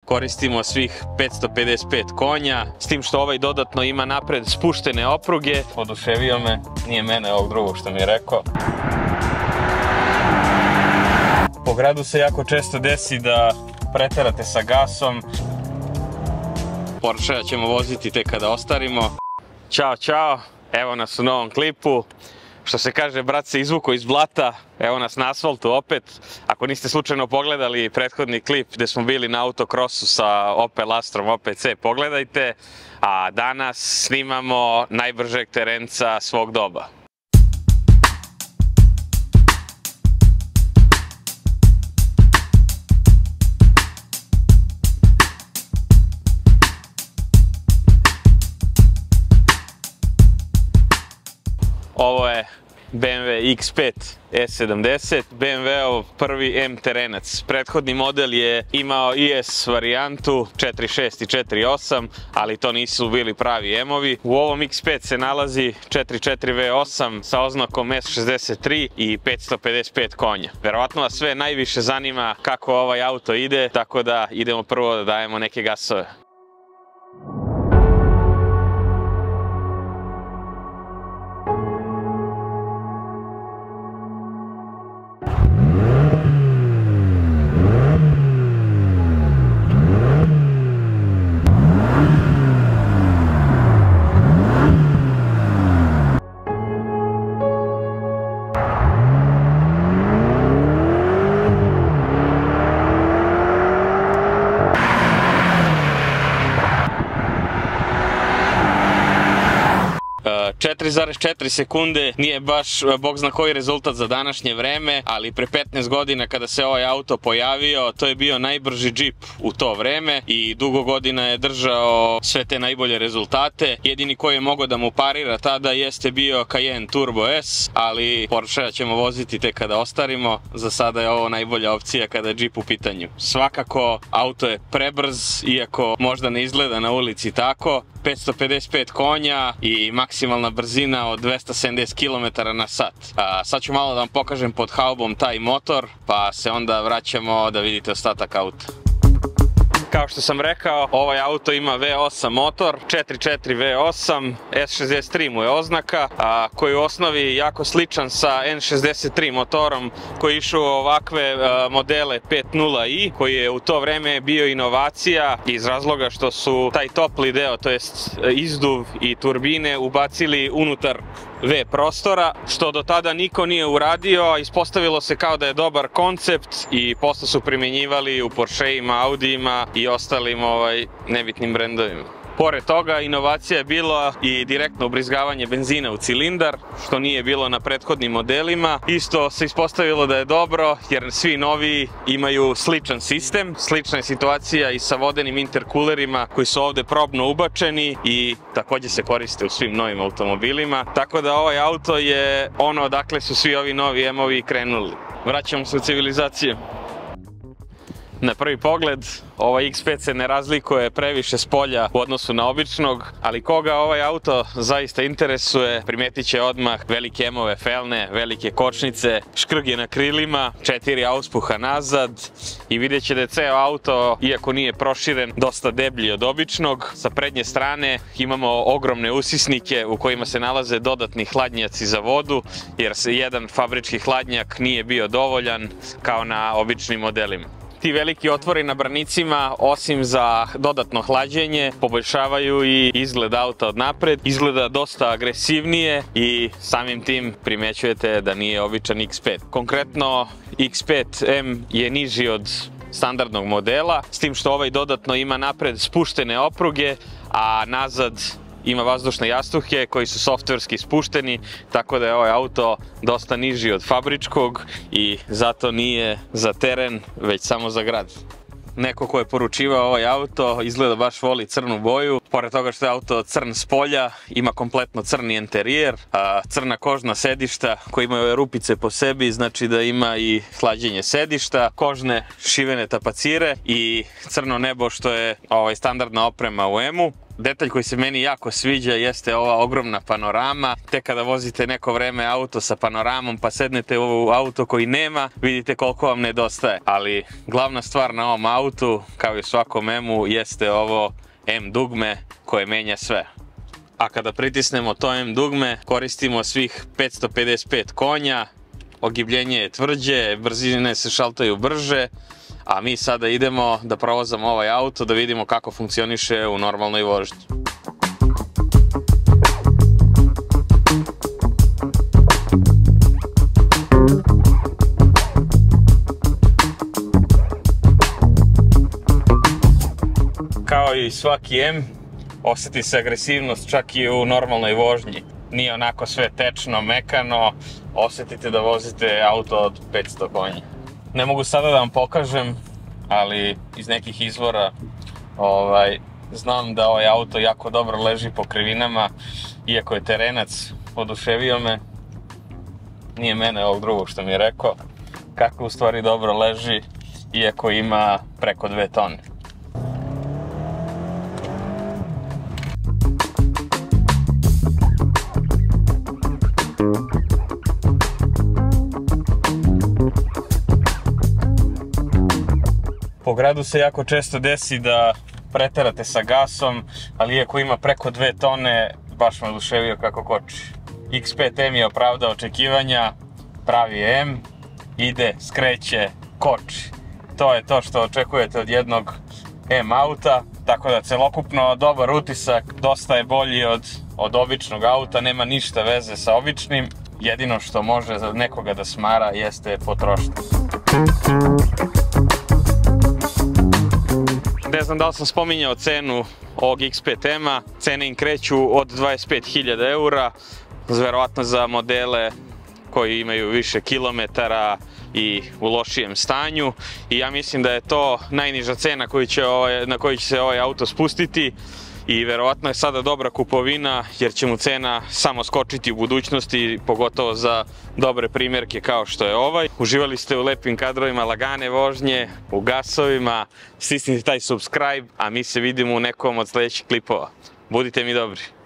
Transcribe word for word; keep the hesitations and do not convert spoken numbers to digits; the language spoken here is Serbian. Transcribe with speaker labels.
Speaker 1: koristimo svih petsto pedeset pet konja, s tim što ovaj dodatno ima napred spuštene opruge. Oduševio me, nije mene ovog drugog što mi je rekao. Po gradu se jako često desi da preterate sa gasom. Porschea ćemo voziti tek kada ostarimo. Ćao, čao, evo nas u novom klipu. Što se kaže, brat se izvuko iz blata, evo nas na asfaltu opet. Ako niste slučajno pogledali prethodni klip gde smo bili na autokrosu sa Opel Astrom O P C, pogledajte. A danas snimamo najbržeg terenca svog doba. Ovo je B M W X pet E sedamdeset, B M W-ov prvi M terenac. Prethodni model je imao I S varijantu četiri šest i četiri osam, ali to nisu bili pravi M-ovi. U ovom X pet se nalazi četiri četiri V osam sa oznakom S šezdeset tri i petsto pedeset pet konja. Verovatno vas sve najviše zanima kako ovaj auto ide, tako da idemo prvo da dajemo neke gasove. četiri zarez četiri sekunde nije baš bog zna koji rezultat za današnje vreme, ali pre petnaest godina kada se ovaj auto pojavio, to je bio najbrži džip u to vreme i dugo godina je držao sve te najbolje rezultate. Jedini koji je mogao da mu parira tada jeste bio Cayenne Turbo S, ali Porschea ćemo voziti tek kada ostarimo. Za sada je ovo najbolja opcija kada je džip u pitanju. Svakako, auto je prebrz, iako možda ne izgleda na ulici tako. petsto pedeset pet konja i maksimalna brzina od dvesta sedamdeset kilometara na sat. A, sad ću malo da vam pokažem pod haubom taj motor, pa se onda vraćamo da vidite ostatak auta. Kao što sam rekao, ovaj auto ima V osam motor, četiri četiri V osam, S šezdeset tri mu je oznaka, a, koji je u osnovi jako sličan sa N šezdeset tri motorom koji je išao u ovakve a, modele pet nula i, koji je u to vreme bio inovacija iz razloga što su taj topli deo, to jest izduv i turbine, ubacili unutar V prostora, što do tada niko nije uradio, a ispostavilo se kao da je dobar koncept i posle su primjenjivali u Porscheima, Audijima i ostalim ovaj, nebitnim brendovima. Pored toga, inovacija je bila i direktno ubrizgavanje benzina u cilindar, što nije bilo na prethodnim modelima. Isto se ispostavilo da je dobro, jer svi novi imaju sličan sistem. Slična je situacija i sa vodenim interkulerima koji su ovde probno ubačeni i takođe se koriste u svim novim automobilima. Tako da ovaj auto je ono odakle su svi ovi novi M-ovi krenuli. Vraćamo se u civilizaciju. Na prvi pogled, ovaj X pet se ne razlikuje previše s polja u odnosu na običnog, ali koga ovaj auto zaista interesuje, primetit će odmah velike M-ove felne, velike kočnice, škrge na krilima, četiri auspuha nazad i vidjet će da je ceo auto, iako nije proširen, dosta deblji od običnog. Sa prednje strane imamo ogromne usisnike u kojima se nalaze dodatni hladnjaci za vodu, jer se jedan fabrički hladnjak nije bio dovoljan kao na običnim modelima. Ti veliki otvori na branicima, osim za dodatno hlađenje, poboljšavaju i izgled auta od napred. Izgleda dosta agresivnije i samim tim primećujete da nije običan X pet. Konkretno, X pet M je niži od standardnog modela, s tim što ovaj dodatno ima napred spuštene opruge, a nazad ima vazdušne jastuke koji su softverski spušteni, tako da je ovaj auto dosta niži od fabričkog i zato nije za teren, već samo za grad. Neko ko je poručivao ovaj auto izgleda baš voli crnu boju. Pored toga što je auto crn s polja, ima kompletno crni interijer, crna kožna sedišta koji imaju rupice po sebi, znači da ima i hlađenje sedišta, kožne šivene tapacire i crno nebo što je ovaj standardna oprema u M-u. Detalj koji se meni jako sviđa jeste ova ogromna panorama. Tek kada vozite neko vreme auto sa panoramom pa sednete u auto koji nema, vidite koliko vam nedostaje. Ali glavna stvar na ovom autu, kao i svakom M-u, jeste ovo M dugme koje menja sve. A kada pritisnemo to M dugme, koristimo svih petsto pedeset pet konja, ogibljenje je tvrđe, brzine se šaltaju brže, a mi sada idemo da provozamo ovaj auto da vidimo kako funkcioniše u normalnoj vožnji. Kao i svaki M, osjeti se agresivnost čak i u normalnoj vožnji. Nije onako sve tečno, mekano, osjetite da vozite auto od petsto konja. Ne mogu sada da vam pokažem, ali iz nekih izvora ovaj, znam da ovaj auto jako dobro leži po krivinama, iako je terenac, oduševio me. Nije mene, ovog drugog što mi je rekao, kako u stvari dobro leži, iako ima preko dve tone. Po gradu se jako često desi da preterate sa gasom, ali iako ima preko dve tone, baš me oduševio kako koči. X pet M je opravdao očekivanja, pravi M, ide, skreće, koči. To je to što očekujete od jednog M auta, tako da celokupno dobar utisak, dosta je bolji od, od običnog auta, nema ništa veze sa običnim. Jedino što može za nekoga da smara jeste potrošnja. Ne znam da li sam spominjao cenu ovog X pet M-a, cene im kreću od dvadeset pet hiljada eura, verovatno za modele koji imaju više kilometara i u lošijem stanju. I ja mislim da je to najniža cena koju će ovaj, na koju će se ovaj auto spustiti. I verovatno je sada dobra kupovina jer će mu cena samo skočiti u budućnosti, pogotovo za dobre primjerke kao što je ovaj. Uživali ste u lepim kadrovima lagane vožnje, u gasovima, stisnite taj subscribe, a mi se vidimo u nekom od sljedećih klipova. Budite mi dobri.